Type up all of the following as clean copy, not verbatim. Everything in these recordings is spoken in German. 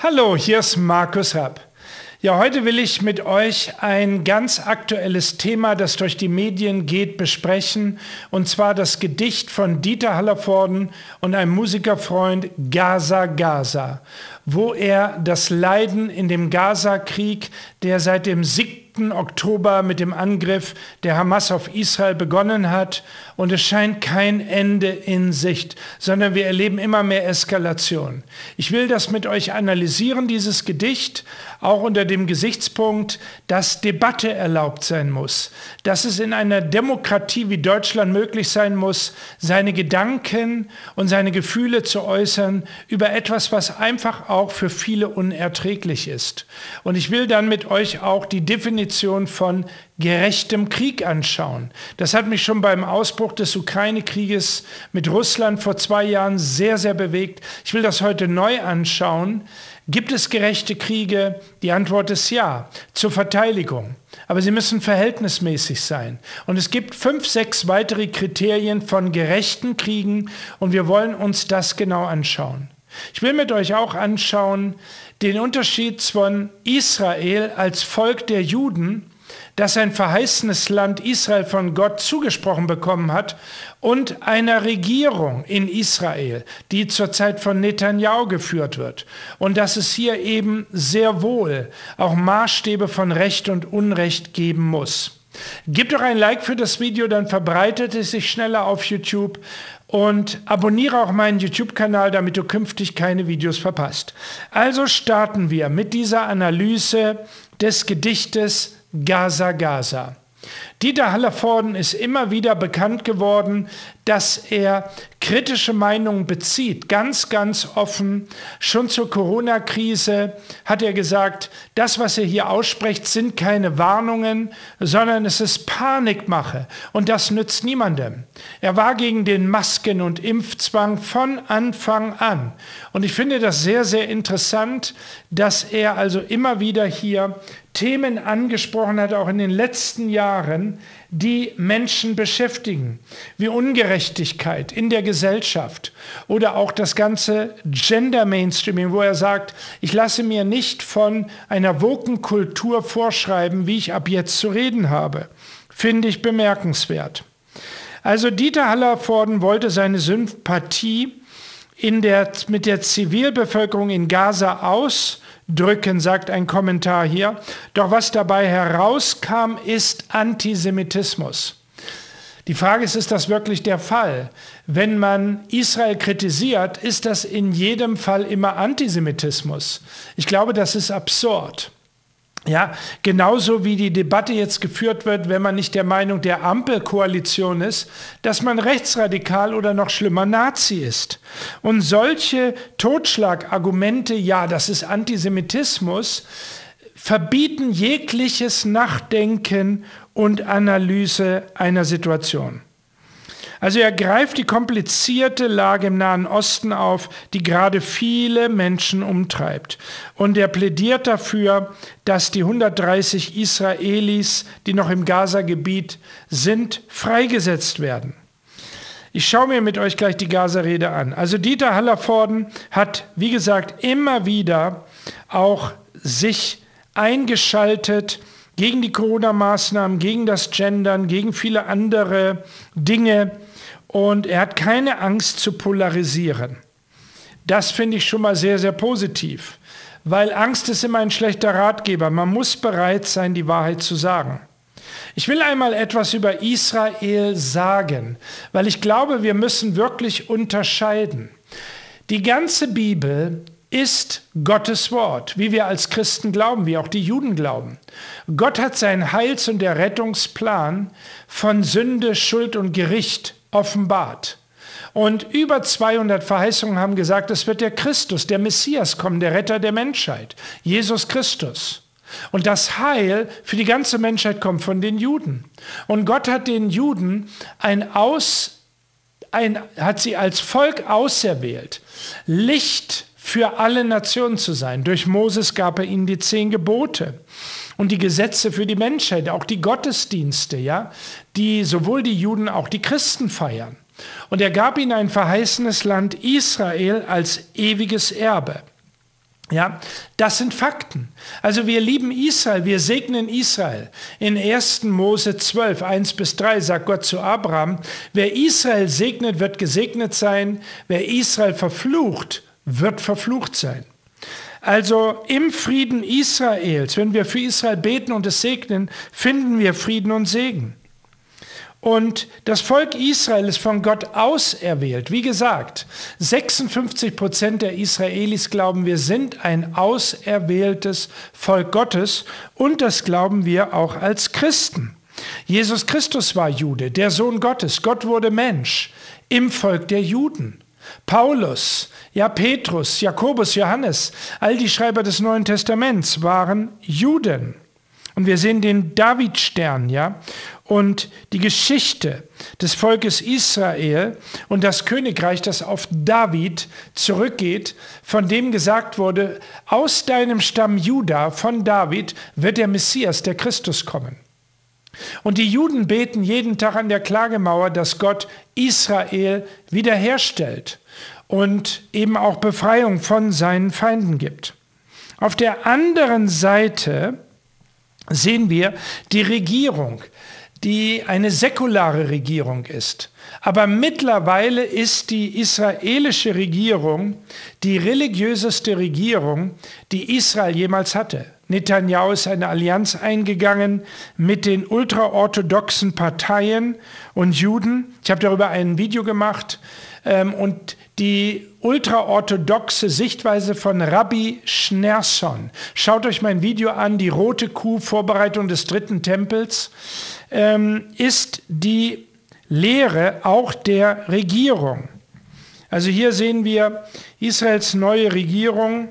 Hallo, hier ist Markus Rapp. Ja, heute will ich mit euch ein ganz aktuelles Thema, das durch die Medien geht, besprechen. Und zwar das Gedicht von Dieter Hallervorden und einem Musikerfreund Gaza Gaza, wo er das Leiden in dem Gaza-Krieg, der seit dem 7. Oktober mit dem Angriff der Hamas auf Israel begonnen hat, und es scheint kein Ende in Sicht, sondern wir erleben immer mehr Eskalation. Ich will das mit euch analysieren, dieses Gedicht, auch unter dem Gesichtspunkt, dass Debatte erlaubt sein muss, dass es in einer Demokratie wie Deutschland möglich sein muss, seine Gedanken und seine Gefühle zu äußern über etwas, was einfach auch für viele unerträglich ist. Und ich will dann mit euch auch die Definition von gerechtem Krieg anschauen. Das hat mich schon beim Ausbruch des Ukraine-Krieges mit Russland vor 2 Jahren sehr, sehr bewegt. Ich will das heute neu anschauen. Gibt es gerechte Kriege? Die Antwort ist ja, zur Verteidigung. Aber sie müssen verhältnismäßig sein. Und es gibt 5, 6 weitere Kriterien von gerechten Kriegen, und wir wollen uns das genau anschauen. Ich will mit euch auch anschauen den Unterschied von Israel als Volk der Juden, das ein verheißenes Land Israel von Gott zugesprochen bekommen hat, und einer Regierung in Israel, die zur Zeit von Netanyahu geführt wird. Und dass es hier eben sehr wohl auch Maßstäbe von Recht und Unrecht geben muss. Gebt doch ein Like für das Video, dann verbreitet es sich schneller auf YouTube, und abonniere auch meinen YouTube-Kanal, damit du künftig keine Videos verpasst. Also starten wir mit dieser Analyse des Gedichtes Gaza Gaza. Dieter Hallervorden ist immer wieder bekannt geworden, dass er kritische Meinungen bezieht, ganz, ganz offen. Schon zur Corona-Krise hat er gesagt, das, was er hier ausspricht, sind keine Warnungen, sondern es ist Panikmache, und das nützt niemandem. Er war gegen den Masken- und Impfzwang von Anfang an. Und ich finde das sehr, sehr interessant, dass er also immer wieder hier Themen angesprochen hat, auch in den letzten Jahren, die Menschen beschäftigen, wie Ungerechtigkeit in der Gesellschaft oder auch das ganze Gender-Mainstreaming, wo er sagt, ich lasse mir nicht von einer woken Kultur vorschreiben, wie ich ab jetzt zu reden habe. Finde ich bemerkenswert. Also Dieter Hallervorden wollte seine Sympathie mit der Zivilbevölkerung in Gaza ausdrücken, sagt ein Kommentar hier. Doch was dabei herauskam, ist Antisemitismus. Die Frage ist das wirklich der Fall? Wenn man Israel kritisiert, ist das in jedem Fall immer Antisemitismus. Ich glaube, das ist absurd. Ja, genauso wie die Debatte jetzt geführt wird, wenn man nicht der Meinung der Ampelkoalition ist, dass man rechtsradikal oder noch schlimmer Nazi ist. Und solche Totschlagargumente, ja, das ist Antisemitismus, verbieten jegliches Nachdenken und Analyse einer Situation. Also er greift die komplizierte Lage im Nahen Osten auf, die gerade viele Menschen umtreibt. Und er plädiert dafür, dass die 130 Israelis, die noch im Gaza-Gebiet sind, freigesetzt werden. Ich schaue mir mit euch gleich die Gaza-Rede an. Also Dieter Hallervorden hat, wie gesagt, immer wieder auch sich eingeschaltet gegen die Corona-Maßnahmen, gegen das Gendern, gegen viele andere Dinge. Und er hat keine Angst zu polarisieren. Das finde ich schon mal sehr, sehr positiv, weil Angst ist immer ein schlechter Ratgeber. Man muss bereit sein, die Wahrheit zu sagen. Ich will einmal etwas über Israel sagen, weil ich glaube, wir müssen wirklich unterscheiden. Die ganze Bibel ist Gottes Wort, wie wir als Christen glauben, wie auch die Juden glauben. Gott hat seinen Heils- und der Rettungsplan von Sünde, Schuld und Gericht offenbart. Und über 200 Verheißungen haben gesagt, es wird der Christus, der Messias kommen, der Retter der Menschheit, Jesus Christus. Und das Heil für die ganze Menschheit kommt von den Juden. Und Gott hat den Juden hat sie als Volk auserwählt, Licht für alle Nationen zu sein. Durch Moses gab er ihnen die 10 Gebote und die Gesetze für die Menschheit, auch die Gottesdienste, ja, die sowohl die Juden auch die Christen feiern. Und er gab ihnen ein verheißenes Land Israel als ewiges Erbe. Ja, das sind Fakten. Also wir lieben Israel, wir segnen Israel. In 1. Mose 12, 1-3 sagt Gott zu Abraham, wer Israel segnet, wird gesegnet sein, wer Israel verflucht, wird verflucht sein. Also im Frieden Israels, wenn wir für Israel beten und es segnen, finden wir Frieden und Segen. Und das Volk Israel ist von Gott auserwählt. Wie gesagt, 56% der Israelis glauben, wir sind ein auserwähltes Volk Gottes und das glauben wir auch als Christen. Jesus Christus war Jude, der Sohn Gottes. Gott wurde Mensch im Volk der Juden. Paulus, ja Petrus, Jakobus, Johannes, all die Schreiber des Neuen Testaments waren Juden. Und wir sehen den Davidstern, ja, und die Geschichte des Volkes Israel und das Königreich, das auf David zurückgeht, von dem gesagt wurde, aus deinem Stamm Juda, von David, wird der Messias, der Christus kommen. Und die Juden beten jeden Tag an der Klagemauer, dass Gott Israel wiederherstellt und eben auch Befreiung von seinen Feinden gibt. Auf der anderen Seite sehen wir die Regierung, die eine säkulare Regierung ist. Aber mittlerweile ist die israelische Regierung die religiöseste Regierung, die Israel jemals hatte. Netanyahu ist eine Allianz eingegangen mit den ultraorthodoxen Parteien und Juden. Ich habe darüber ein Video gemacht und die ultraorthodoxe Sichtweise von Rabbi Schneerson. Schaut euch mein Video an, die rote Kuh, Vorbereitung des dritten Tempels, ist die Lehre auch der Regierung. Also hier sehen wir, Israels neue Regierung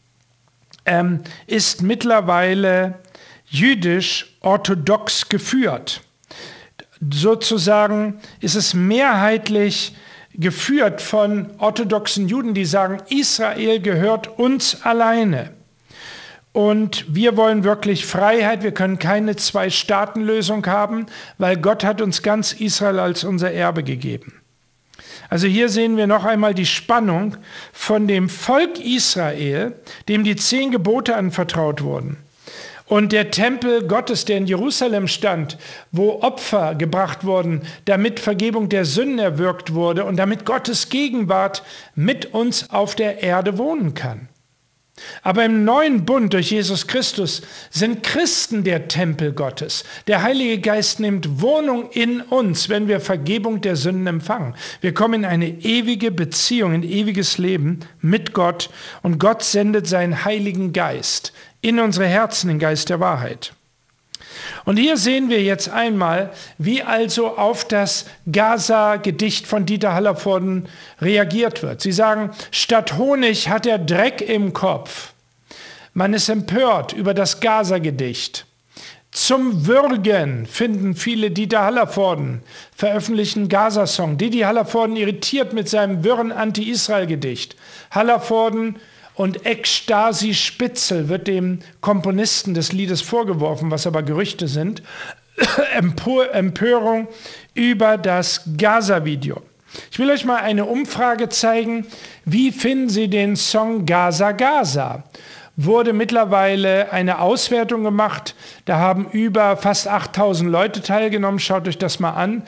ist mittlerweile jüdisch-orthodox geführt. Sozusagen ist es mehrheitlich geführt von orthodoxen Juden, die sagen, Israel gehört uns alleine. Und wir wollen wirklich Freiheit, wir können keine Zwei-Staaten-Lösung haben, weil Gott hat uns ganz Israel als unser Erbe gegeben. Also hier sehen wir noch einmal die Spannung von dem Volk Israel, dem die 10 Gebote anvertraut wurden. Und der Tempel Gottes, der in Jerusalem stand, wo Opfer gebracht wurden, damit Vergebung der Sünden erwirkt wurde und damit Gottes Gegenwart mit uns auf der Erde wohnen kann. Aber im neuen Bund durch Jesus Christus sind Christen der Tempel Gottes. Der Heilige Geist nimmt Wohnung in uns, wenn wir Vergebung der Sünden empfangen. Wir kommen in eine ewige Beziehung, ein ewiges Leben mit Gott und Gott sendet seinen Heiligen Geist in unsere Herzen, den Geist der Wahrheit. Und hier sehen wir jetzt einmal, wie also auf das Gaza-Gedicht von Dieter Hallervorden reagiert wird. Sie sagen, statt Honig hat er Dreck im Kopf. Man ist empört über das Gaza-Gedicht. Zum Würgen finden viele Dieter Hallervorden, veröffentlichen Gaza-Song. Didi Hallervorden irritiert mit seinem wirren Anti-Israel-Gedicht. Hallervorden und Ekstasi Spitzel wird dem Komponisten des Liedes vorgeworfen, was aber Gerüchte sind. Empörung über das Gaza-Video. Ich will euch mal eine Umfrage zeigen. Wie finden Sie den Song Gaza Gaza? Wurde mittlerweile eine Auswertung gemacht. Da haben über fast 8000 Leute teilgenommen. Schaut euch das mal an.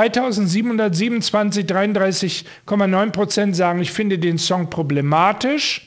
2727, 33,9% sagen, ich finde den Song problematisch.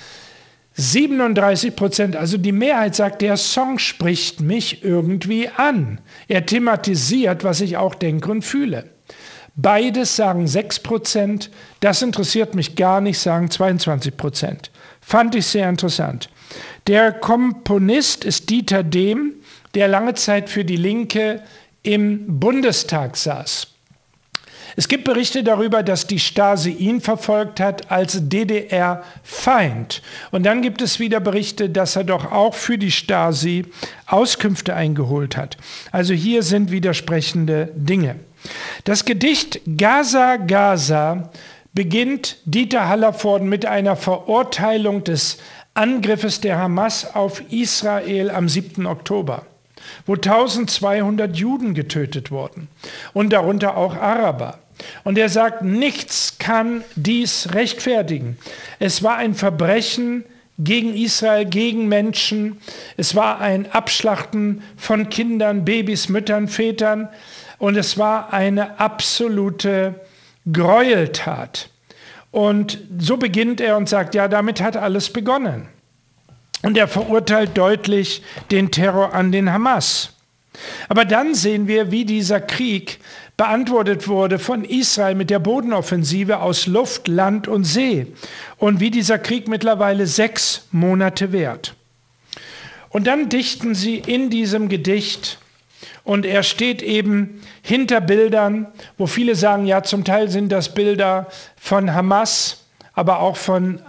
37%, also die Mehrheit sagt, der Song spricht mich irgendwie an. Er thematisiert, was ich auch denke und fühle. Beides sagen 6%, das interessiert mich gar nicht, sagen 22%. Fand ich sehr interessant. Der Komponist ist Dieter Dehm, der lange Zeit für die Linke im Bundestag saß. Es gibt Berichte darüber, dass die Stasi ihn verfolgt hat als DDR-Feind. Und dann gibt es wieder Berichte, dass er doch auch für die Stasi Auskünfte eingeholt hat. Also hier sind widersprechende Dinge. Das Gedicht Gaza Gaza beginnt Dieter Hallervorden mit einer Verurteilung des Angriffes der Hamas auf Israel am 7. Oktober, wo 1200 Juden getötet wurden und darunter auch Araber. Und er sagt, nichts kann dies rechtfertigen. Es war ein Verbrechen gegen Israel, gegen Menschen. Es war ein Abschlachten von Kindern, Babys, Müttern, Vätern. Und es war eine absolute Gräueltat. Und so beginnt er und sagt, ja, damit hat alles begonnen. Und er verurteilt deutlich den Terror an den Hamas. Aber dann sehen wir, wie dieser Krieg beantwortet wurde von Israel mit der Bodenoffensive aus Luft, Land und See. Und wie dieser Krieg mittlerweile 6 Monate währt. Und dann dichten sie in diesem Gedicht, und er steht eben hinter Bildern, wo viele sagen, ja, zum Teil sind das Bilder von Hamas, aber auch von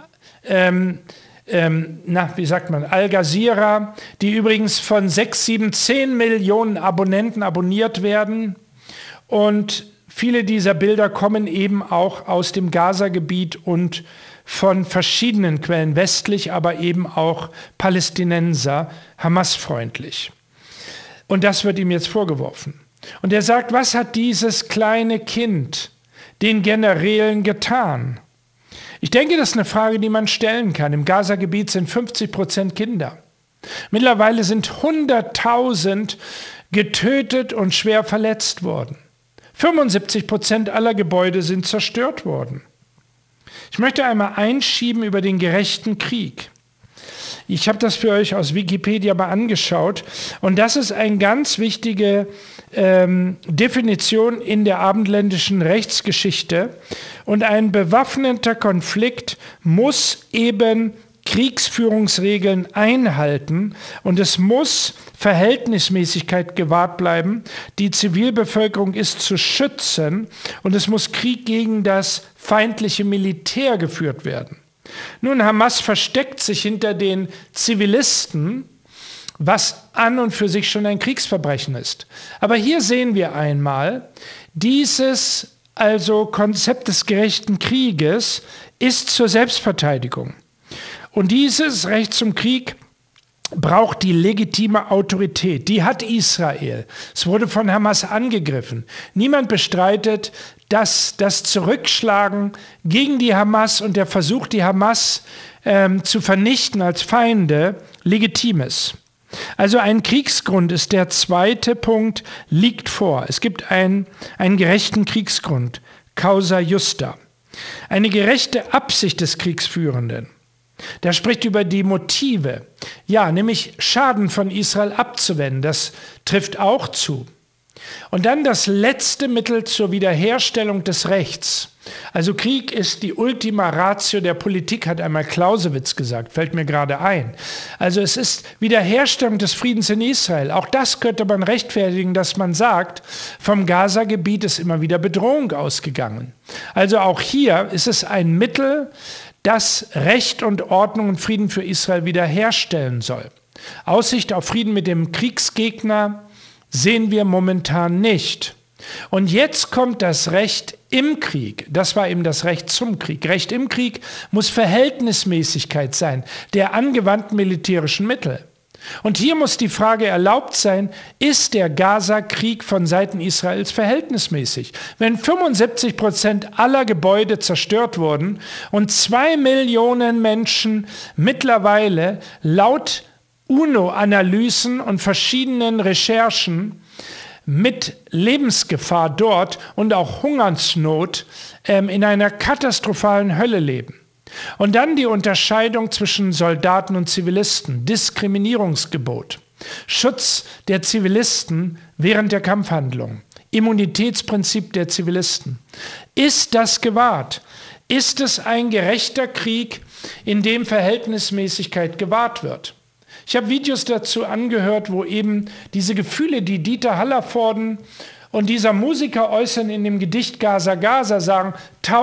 Al Jazeera, die übrigens von 6, 7, 10 Millionen Abonnenten abonniert werden. Und viele dieser Bilder kommen eben auch aus dem Gaza-Gebiet und von verschiedenen Quellen, westlich, aber eben auch Palästinenser, Hamas-freundlich. Und das wird ihm jetzt vorgeworfen. Und er sagt, was hat dieses kleine Kind den Generälen getan? Ich denke, das ist eine Frage, die man stellen kann. Im Gaza-Gebiet sind 50% Kinder. Mittlerweile sind 100.000 getötet und schwer verletzt worden. 75% aller Gebäude sind zerstört worden. Ich möchte einmal einschieben über den gerechten Krieg. Ich habe das für euch aus Wikipedia mal angeschaut. Und das ist eine ganz wichtige Definition in der abendländischen Rechtsgeschichte. Und ein bewaffneter Konflikt muss eben Kriegsführungsregeln einhalten und es muss Verhältnismäßigkeit gewahrt bleiben. Die Zivilbevölkerung ist zu schützen und es muss Krieg gegen das feindliche Militär geführt werden. Nun, Hamas versteckt sich hinter den Zivilisten, was an und für sich schon ein Kriegsverbrechen ist. Aber hier sehen wir einmal, dieses Konzept des gerechten Krieges ist zur Selbstverteidigung. Und dieses Recht zum Krieg braucht die legitime Autorität. Die hat Israel. Es wurde von Hamas angegriffen. Niemand bestreitet, dass das Zurückschlagen gegen die Hamas und der Versuch, die Hamas zu vernichten als Feinde, legitim ist. Also ein Kriegsgrund ist der zweite Punkt, liegt vor. Es gibt einen gerechten Kriegsgrund, causa justa. Eine gerechte Absicht des Kriegsführenden. Der spricht über die Motive, ja, nämlich Schaden von Israel abzuwenden, das trifft auch zu. Und dann das letzte Mittel zur Wiederherstellung des Rechts. Also Krieg ist die Ultima Ratio der Politik, hat einmal Clausewitz gesagt, fällt mir gerade ein. Also es ist Wiederherstellung des Friedens in Israel. Auch das könnte man rechtfertigen, dass man sagt, vom Gaza-Gebiet ist immer wieder Bedrohung ausgegangen. Also auch hier ist es ein Mittel, das Recht und Ordnung und Frieden für Israel wiederherstellen soll. Aussicht auf Frieden mit dem Kriegsgegner sehen wir momentan nicht. Und jetzt kommt das Recht im Krieg. Das war eben das Recht zum Krieg. Recht im Krieg muss Verhältnismäßigkeit sein, der angewandten militärischen Mittel. Und hier muss die Frage erlaubt sein, ist der Gaza-Krieg von Seiten Israels verhältnismäßig? Wenn 75% aller Gebäude zerstört wurden und 2 Millionen Menschen mittlerweile laut UNO-Analysen und verschiedenen Recherchen mit Lebensgefahr dort und auch Hungersnot in einer katastrophalen Hölle leben. Und dann die Unterscheidung zwischen Soldaten und Zivilisten, Diskriminierungsgebot, Schutz der Zivilisten während der Kampfhandlung, Immunitätsprinzip der Zivilisten. Ist das gewahrt? Ist es ein gerechter Krieg, in dem Verhältnismäßigkeit gewahrt wird? Ich habe Videos dazu angehört, wo eben diese Gefühle, die Dieter Hallervorden und dieser Musiker äußern in dem Gedicht Gaza, Gaza, sagen,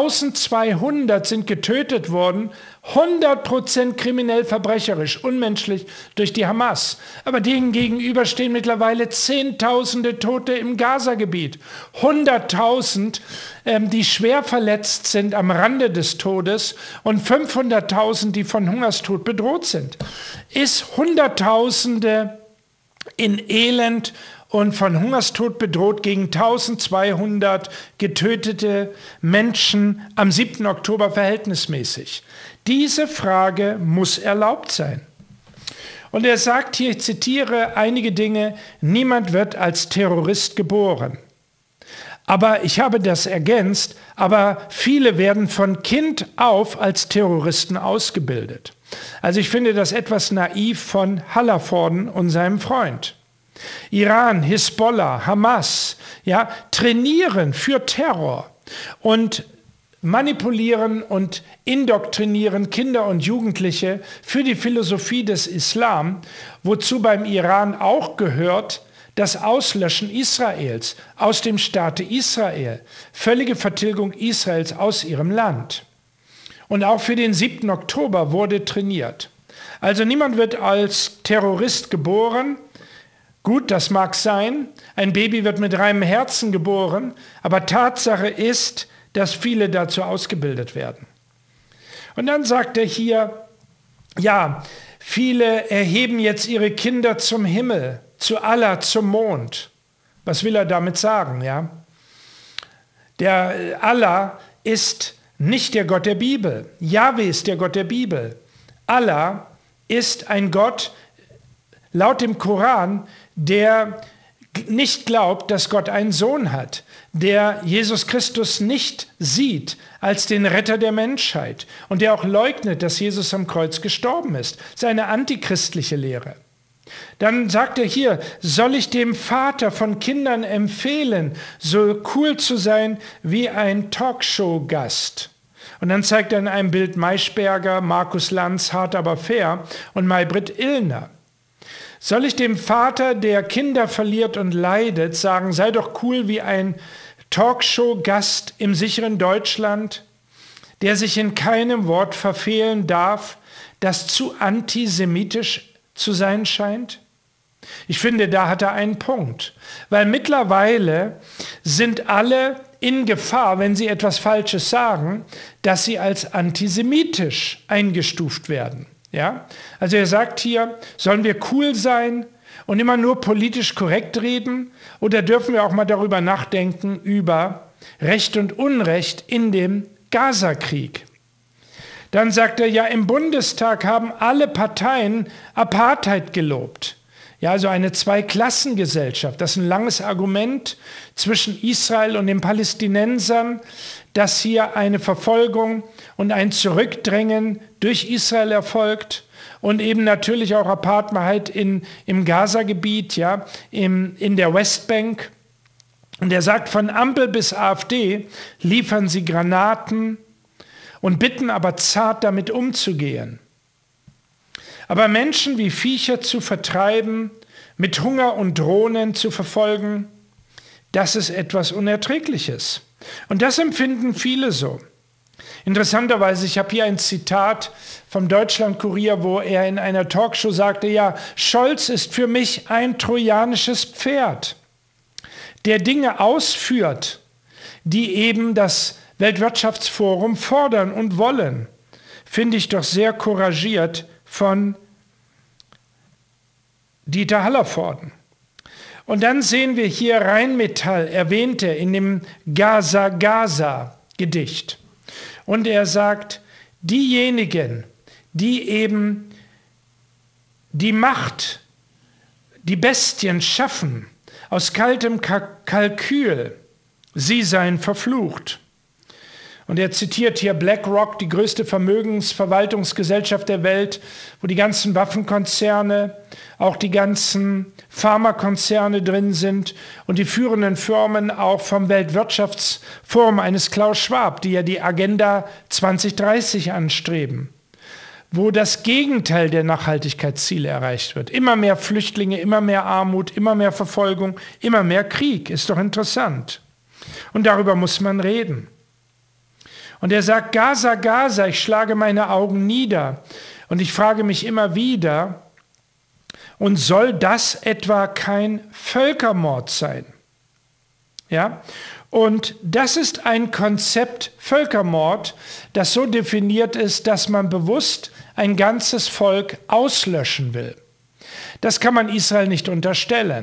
1200 sind getötet worden, 100% kriminell verbrecherisch, unmenschlich durch die Hamas. Aber denen gegenüber stehen mittlerweile Zehntausende Tote im Gaza-Gebiet, 100.000, die schwer verletzt sind am Rande des Todes und 500.000, die von Hungerstod bedroht sind. Ist Hunderttausende in Elend und von Hungerstod bedroht, gegen 1200 getötete Menschen am 7. Oktober verhältnismäßig. Diese Frage muss erlaubt sein. Und er sagt hier, ich zitiere einige Dinge, niemand wird als Terrorist geboren. Aber ich habe das ergänzt, aber viele werden von Kind auf als Terroristen ausgebildet. Also ich finde das etwas naiv von Hallervorden und seinem Freund. Iran, Hisbollah, Hamas, ja, trainieren für Terror und manipulieren und indoktrinieren Kinder und Jugendliche für die Philosophie des Islam, wozu beim Iran auch gehört das Auslöschen Israels aus dem Staate Israel, völlige Vertilgung Israels aus ihrem Land. Und auch für den 7. Oktober wurde trainiert. Also niemand wird als Terrorist geboren. Gut, das mag sein. Ein Baby wird mit reinem Herzen geboren. Aber Tatsache ist, dass viele dazu ausgebildet werden. Und dann sagt er hier, ja, viele erheben jetzt ihre Kinder zum Himmel, zu Allah, zum Mond. Was will er damit sagen? Ja? Der Allah ist nicht der Gott der Bibel. Jahwe ist der Gott der Bibel. Allah ist ein Gott, laut dem Koran, der nicht glaubt, dass Gott einen Sohn hat, der Jesus Christus nicht sieht als den Retter der Menschheit und der auch leugnet, dass Jesus am Kreuz gestorben ist. Das ist eine antichristliche Lehre. Dann sagt er hier, soll ich dem Vater von Kindern empfehlen, so cool zu sein wie ein Talkshow-Gast? Und dann zeigt er in einem Bild Maischberger, Markus Lanz, Hart aber fair und Maybrit Illner. Soll ich dem Vater, der Kinder verliert und leidet, sagen, sei doch cool wie ein Talkshow-Gast im sicheren Deutschland, der sich in keinem Wort verfehlen darf, das zu antisemitisch zu sein scheint? Ich finde, da hat er einen Punkt, weil mittlerweile sind alle in Gefahr, wenn sie etwas Falsches sagen, dass sie als antisemitisch eingestuft werden. Ja? Also er sagt hier, sollen wir cool sein und immer nur politisch korrekt reden oder dürfen wir auch mal darüber nachdenken, über Recht und Unrecht in dem Gaza-Krieg? Dann sagt er, ja, im Bundestag haben alle Parteien Apartheid gelobt. Ja, also eine Zweiklassengesellschaft. Das ist ein langes Argument zwischen Israel und den Palästinensern, dass hier eine Verfolgung und ein Zurückdrängen durch Israel erfolgt und eben natürlich auch Apartheid im Gaza-Gebiet, ja, in der Westbank. Und er sagt, von Ampel bis AfD liefern sie Granaten und bitten aber zart damit umzugehen. Aber Menschen wie Viecher zu vertreiben, mit Hunger und Drohnen zu verfolgen, das ist etwas Unerträgliches. Und das empfinden viele so. Interessanterweise, ich habe hier ein Zitat vom Deutschlandkurier, wo er in einer Talkshow sagte, ja, Scholz ist für mich ein trojanisches Pferd, der Dinge ausführt, die eben das Weltwirtschaftsforum fordern und wollen. Finde ich doch sehr couragiert von Dieter Hallervorden. Und dann sehen wir hier Rheinmetall erwähnte in dem Gaza-Gaza-Gedicht. Und er sagt, diejenigen, die eben die Macht, die Bestien schaffen, aus kaltem Kalkül, sie seien verflucht. Und er zitiert hier BlackRock, die größte Vermögensverwaltungsgesellschaft der Welt, wo die ganzen Waffenkonzerne, auch die ganzen Pharmakonzerne drin sind und die führenden Firmen auch vom Weltwirtschaftsforum eines Klaus Schwab, die ja die Agenda 2030 anstreben, wo das Gegenteil der Nachhaltigkeitsziele erreicht wird. Immer mehr Flüchtlinge, immer mehr Armut, immer mehr Verfolgung, immer mehr Krieg. Ist doch interessant. Und darüber muss man reden. Und er sagt, Gaza, Gaza, ich schlage meine Augen nieder. Und ich frage mich immer wieder, und soll das etwa kein Völkermord sein? Ja? Und das ist ein Konzept Völkermord, das so definiert ist, dass man bewusst ein ganzes Volk auslöschen will. Das kann man Israel nicht unterstellen.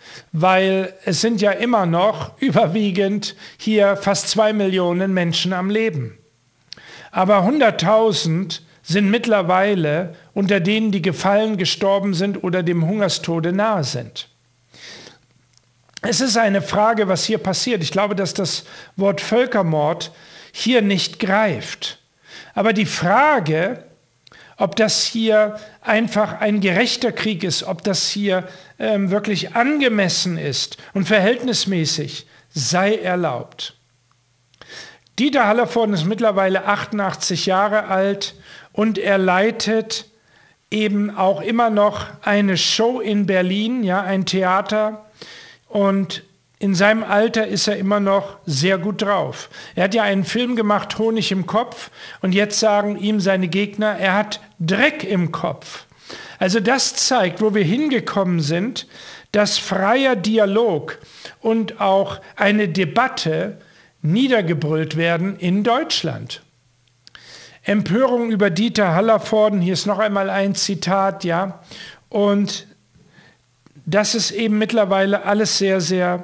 weil es sind ja immer noch überwiegend hier fast 2 Millionen Menschen am Leben. Aber 100.000 sind mittlerweile unter denen, die gefallen, gestorben sind oder dem Hungerstode nahe sind. Es ist eine Frage, was hier passiert. Ich glaube, dass das Wort Völkermord hier nicht greift. Aber die Frage, ob das hier einfach ein gerechter Krieg ist, ob das hier wirklich angemessen ist und verhältnismäßig, sei erlaubt. Dieter Hallervorden ist mittlerweile 88 Jahre alt und er leitet eben auch immer noch eine Show in Berlin, ja, ein Theater. Und in seinem Alter ist er immer noch sehr gut drauf. Er hat ja einen Film gemacht, Honig im Kopf, und jetzt sagen ihm seine Gegner, er hat Dreck im Kopf. Also das zeigt, wo wir hingekommen sind, dass freier Dialog und auch eine Debatte niedergebrüllt werden in Deutschland. Empörung über Dieter Hallervorden, hier ist noch einmal ein Zitat, ja, und das ist eben mittlerweile alles sehr, sehr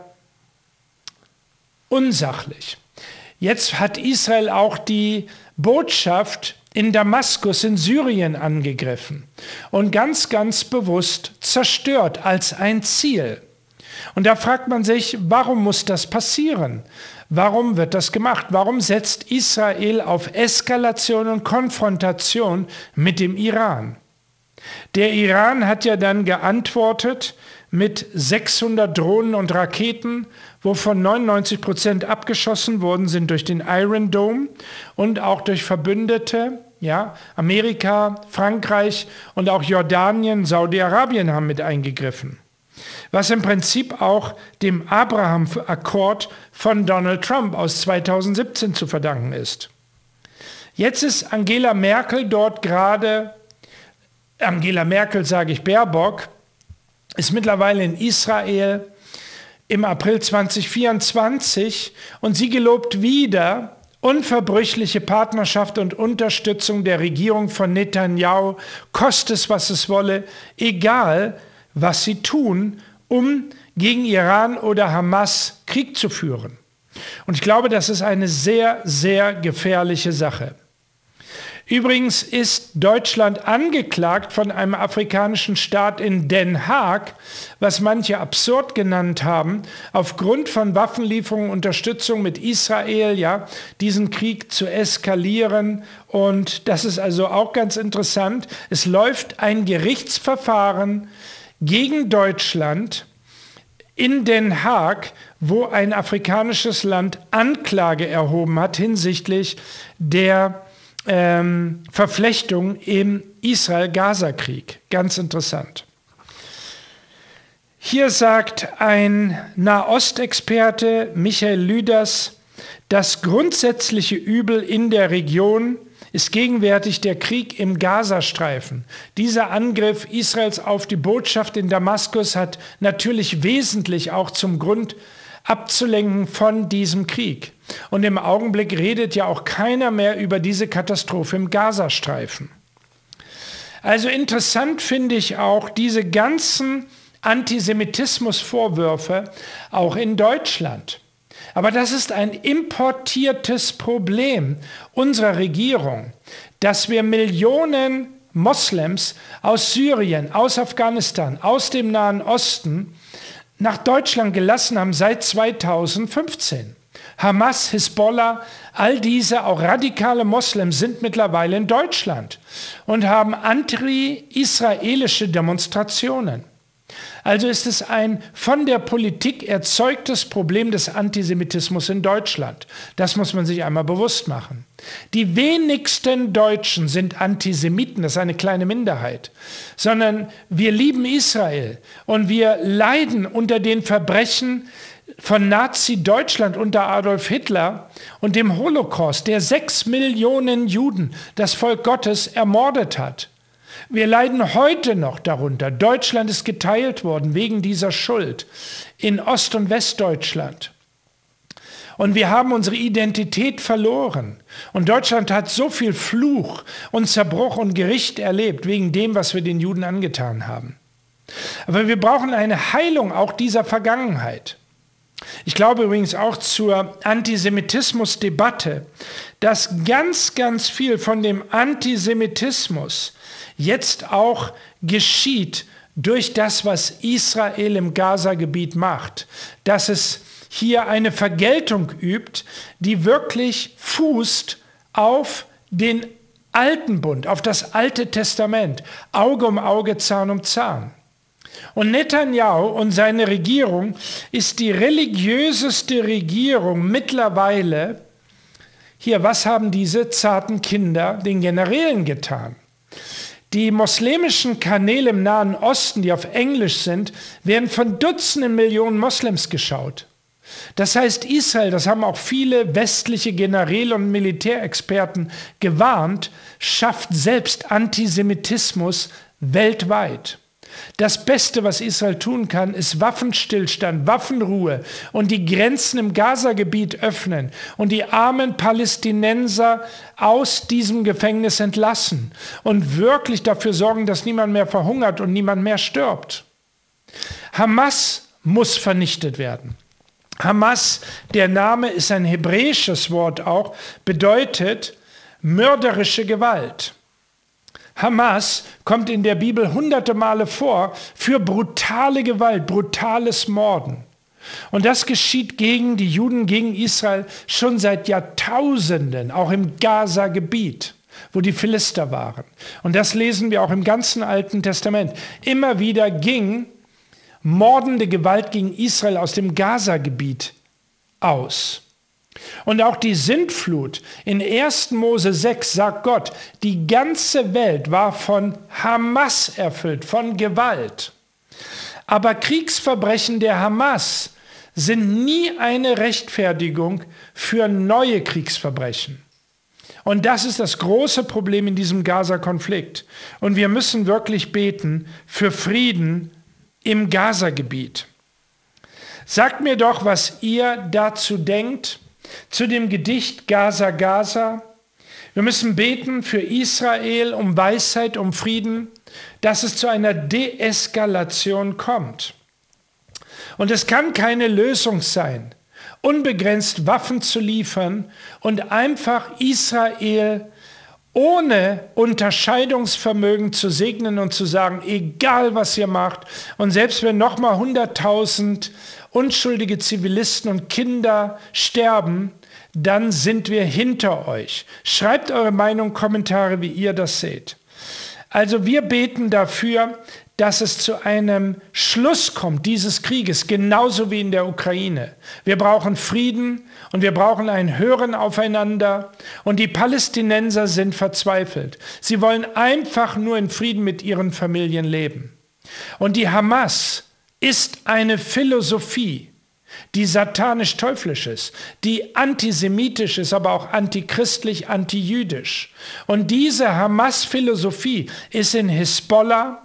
unsachlich. Jetzt hat Israel auch die Botschaft in Damaskus in Syrien angegriffen und ganz, ganz bewusst zerstört als ein Ziel. Und da fragt man sich, warum muss das passieren? Warum wird das gemacht? Warum setzt Israel auf Eskalation und Konfrontation mit dem Iran? Der Iran hat ja dann geantwortet mit 600 Drohnen und Raketen, wovon 99% abgeschossen worden sind durch den Iron Dome und auch durch Verbündete. Ja, Amerika, Frankreich und auch Jordanien, Saudi-Arabien haben mit eingegriffen. Was im Prinzip auch dem Abraham-Akkord von Donald Trump aus 2017 zu verdanken ist. Jetzt ist Angela Merkel dort gerade, Angela Merkel sage ich Baerbock, ist mittlerweile in Israel im April 2024 und sie gelobt wieder unverbrüchliche Partnerschaft und Unterstützung der Regierung von Netanyahu, koste es, was es wolle, egal was sie tun, um gegen Iran oder Hamas Krieg zu führen. Und ich glaube, das ist eine sehr, sehr gefährliche Sache. Übrigens ist Deutschland angeklagt von einem afrikanischen Staat in Den Haag, was manche absurd genannt haben, aufgrund von Waffenlieferungen, Unterstützung mit Israel, ja, diesen Krieg zu eskalieren. Und das ist also auch ganz interessant. Es läuft ein Gerichtsverfahren gegen Deutschland in Den Haag, wo ein afrikanisches Land Anklage erhoben hat hinsichtlich der Verflechtung im Israel-Gaza-Krieg. Ganz interessant. Hier sagt ein Nahostexperte, Michael Lüders, das grundsätzliche Übel in der Region ist gegenwärtig der Krieg im Gazastreifen. Dieser Angriff Israels auf die Botschaft in Damaskus hat natürlich wesentlich auch zum Grund abzulenken von diesem Krieg. Und im Augenblick redet ja auch keiner mehr über diese Katastrophe im Gazastreifen. Also interessant finde ich auch diese ganzen Antisemitismusvorwürfe auch in Deutschland. Aber das ist ein importiertes Problem unserer Regierung, dass wir Millionen Moslems aus Syrien, aus Afghanistan, aus dem Nahen Osten nach Deutschland gelassen haben seit 2015. Hamas, Hisbollah, all diese auch radikale Moslems sind mittlerweile in Deutschland und haben anti-israelische Demonstrationen. Also ist es ein von der Politik erzeugtes Problem des Antisemitismus in Deutschland. Das muss man sich einmal bewusst machen. Die wenigsten Deutschen sind Antisemiten, das ist eine kleine Minderheit, sondern wir lieben Israel und wir leiden unter den Verbrechen von Nazi-Deutschland unter Adolf Hitler und dem Holocaust, der 6 Millionen Juden, das Volk Gottes, ermordet hat. Wir leiden heute noch darunter. Deutschland ist geteilt worden wegen dieser Schuld in Ost- und Westdeutschland. Und wir haben unsere Identität verloren. Und Deutschland hat so viel Fluch und Zerbruch und Gericht erlebt wegen dem, was wir den Juden angetan haben. Aber wir brauchen eine Heilung auch dieser Vergangenheit. Ich glaube übrigens auch zur Antisemitismusdebatte, dass ganz, ganz viel von dem Antisemitismus jetzt auch geschieht durch das, was Israel im Gaza-Gebiet macht. Dass es hier eine Vergeltung übt, die wirklich fußt auf den alten Bund, auf das Alte Testament. Auge um Auge, Zahn um Zahn. Und Netanyahu und seine Regierung ist die religiöseste Regierung mittlerweile. Hier, was haben diese zarten Kinder den Generälen getan? Die muslimischen Kanäle im Nahen Osten, die auf Englisch sind, werden von Dutzenden Millionen Moslems geschaut. Das heißt, Israel, das haben auch viele westliche Generäle und Militärexperten gewarnt, schafft selbst Antisemitismus weltweit. Das Beste, was Israel tun kann, ist Waffenstillstand, Waffenruhe und die Grenzen im Gaza-Gebiet öffnen und die armen Palästinenser aus diesem Gefängnis entlassen und wirklich dafür sorgen, dass niemand mehr verhungert und niemand mehr stirbt. Hamas muss vernichtet werden. Hamas, der Name ist ein hebräisches Wort auch, bedeutet mörderische Gewalt. Hamas kommt in der Bibel hunderte Male vor für brutale Gewalt, brutales Morden. Und das geschieht gegen die Juden, gegen Israel schon seit Jahrtausenden, auch im Gaza-Gebiet, wo die Philister waren. Und das lesen wir auch im ganzen Alten Testament. Immer wieder ging mordende Gewalt gegen Israel aus dem Gaza-Gebiet aus. Und auch die Sintflut in 1. Mose 6 sagt Gott, die ganze Welt war von Hamas erfüllt, von Gewalt. Aber Kriegsverbrechen der Hamas sind nie eine Rechtfertigung für neue Kriegsverbrechen. Und das ist das große Problem in diesem Gaza-Konflikt. Und wir müssen wirklich beten für Frieden im Gaza-Gebiet. Sagt mir doch, was ihr dazu denkt, zu dem Gedicht Gaza, Gaza. Wir müssen beten für Israel um Weisheit, um Frieden, dass es zu einer Deeskalation kommt. Und es kann keine Lösung sein, unbegrenzt Waffen zu liefern und einfach Israel ohne Unterscheidungsvermögen zu segnen und zu sagen, egal was ihr macht, und selbst wenn nochmal 100.000 unschuldige Zivilisten und Kinder sterben, dann sind wir hinter euch. Schreibt eure Meinung, Kommentare, wie ihr das seht. Also wir beten dafür, dass es zu einem Schluss kommt dieses Krieges, genauso wie in der Ukraine. Wir brauchen Frieden und wir brauchen ein Hören aufeinander. Und die Palästinenser sind verzweifelt. Sie wollen einfach nur in Frieden mit ihren Familien leben. Und die Hamas ist eine Philosophie, die satanisch-teuflisch ist, die antisemitisch ist, aber auch antichristlich, antijüdisch. Und diese Hamas-Philosophie ist in Hisbollah,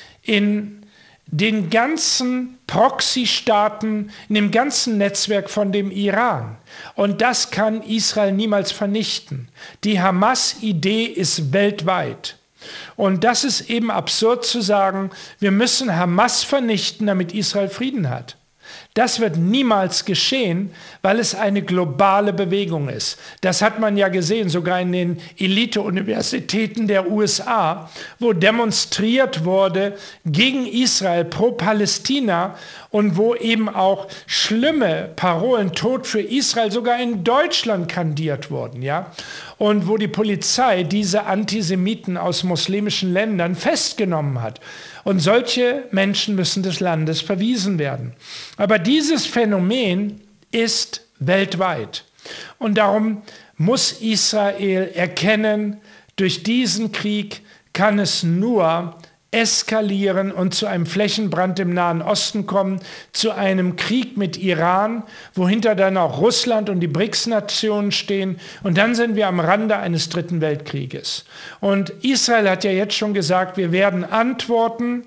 in den ganzen Proxy-Staaten, in dem ganzen Netzwerk von dem Iran. Und das kann Israel niemals vernichten. Die Hamas-Idee ist weltweit. Und das ist eben absurd zu sagen, wir müssen Hamas vernichten, damit Israel Frieden hat. Das wird niemals geschehen, weil es eine globale Bewegung ist. Das hat man ja gesehen, sogar in den Elite-Universitäten der USA, wo demonstriert wurde gegen Israel, pro Palästina und wo eben auch schlimme Parolen, Tod für Israel, sogar in Deutschland kandiert wurden. Ja? Und wo die Polizei diese Antisemiten aus muslimischen Ländern festgenommen hat. Und solche Menschen müssen des Landes verwiesen werden. Aber dieses Phänomen ist weltweit. Und darum muss Israel erkennen, durch diesen Krieg kann es nur eskalieren und zu einem Flächenbrand im Nahen Osten kommen, zu einem Krieg mit Iran, wohinter dann auch Russland und die BRICS-Nationen stehen. Und dann sind wir am Rande eines dritten Weltkrieges. Und Israel hat ja jetzt schon gesagt, wir werden antworten.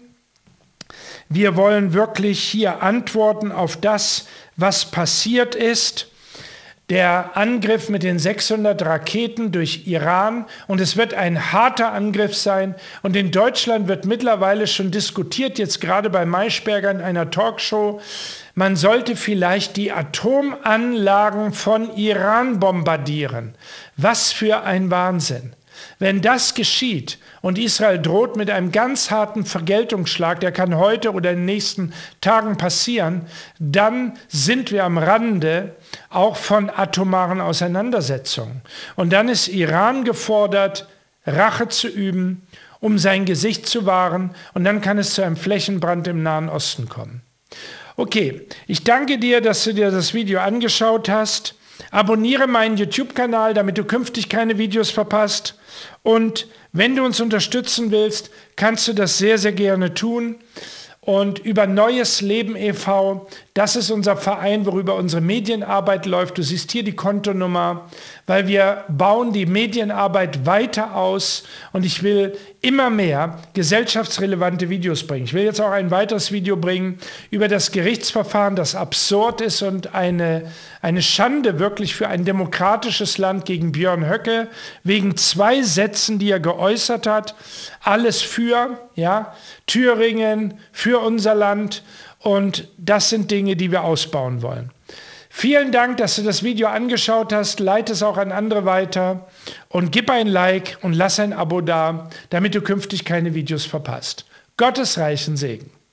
Wir wollen wirklich hier antworten auf das, was passiert ist. der Angriff mit den 600 Raketen durch Iran, und es wird ein harter Angriff sein. Und in Deutschland wird mittlerweile schon diskutiert, jetzt gerade bei Maischberger in einer Talkshow, man sollte vielleicht die Atomanlagen von Iran bombardieren. Was für ein Wahnsinn! Wenn das geschieht und Israel droht mit einem ganz harten Vergeltungsschlag, der kann heute oder in den nächsten Tagen passieren, dann sind wir am Rande auch von atomaren Auseinandersetzungen. Und dann ist Iran gefordert, Rache zu üben, um sein Gesicht zu wahren, und dann kann es zu einem Flächenbrand im Nahen Osten kommen. Okay, ich danke dir, dass du dir das Video angeschaut hast. Abonniere meinen YouTube-Kanal, damit du künftig keine Videos verpasst. Und wenn du uns unterstützen willst, kannst du das sehr, sehr gerne tun. Und über Neues Leben e.V., das ist unser Verein, worüber unsere Medienarbeit läuft. Du siehst hier die Kontonummer, weil wir bauen die Medienarbeit weiter aus und ich will immer mehr gesellschaftsrelevante Videos bringen. Ich will jetzt auch ein weiteres Video bringen über das Gerichtsverfahren, das absurd ist und eine Schande wirklich für ein demokratisches Land gegen Björn Höcke, wegen 2 Sätzen, die er geäußert hat. Alles für, ja, Thüringen, für unser Land, und das sind Dinge, die wir ausbauen wollen. Vielen Dank, dass du das Video angeschaut hast. Leite es auch an andere weiter und gib ein Like und lass ein Abo da, damit du künftig keine Videos verpasst. Gottes reichen Segen.